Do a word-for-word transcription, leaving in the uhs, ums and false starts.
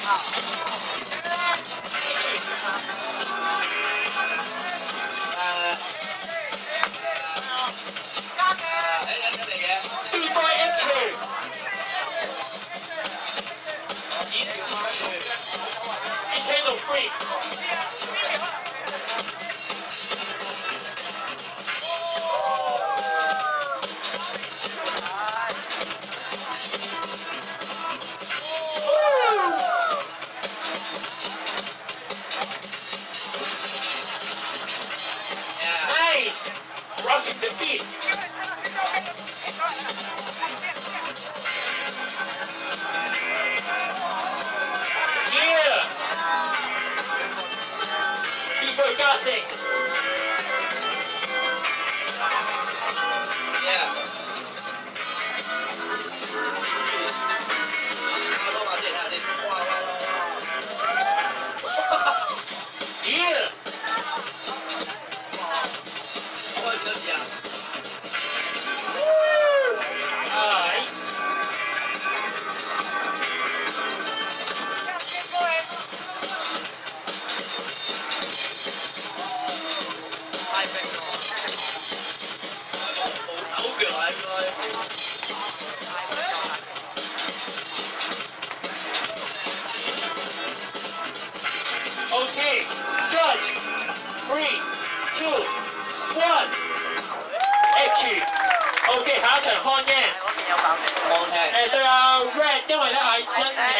B-boy entry. Nintendo free. Nice. Rocking the beat. Yeah. B-boy Gothic. Yeah. Yeah. Alright. Okay, judge. Three, two, one. Action。OK，下一場看嘅。 放聽。 誒對啊 ，Red，因為咧係因誒